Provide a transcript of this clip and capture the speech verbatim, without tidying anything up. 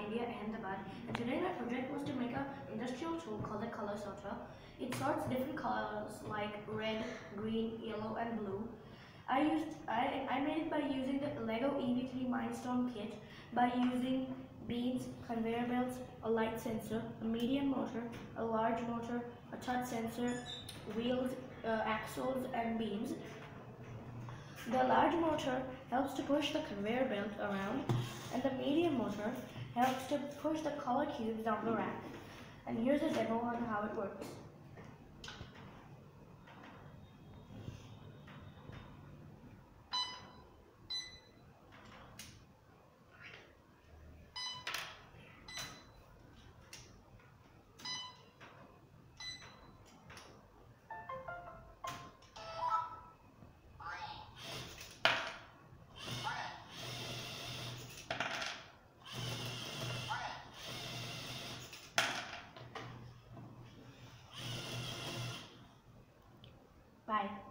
India, Ahmedabad, and today my project was to make an industrial tool called the color sorter. It sorts different colors like red, green, yellow, and blue. I used I, I made it by using the Lego E V three Mindstorm kit by using beams, conveyor belts, a light sensor, a medium motor, a large motor, a touch sensor, wheels, uh, axles, and beams. The large motor helps to push the conveyor belt around, and the medium motor helps to push the color cubes down the rack. And here's a demo on how it works. Bye.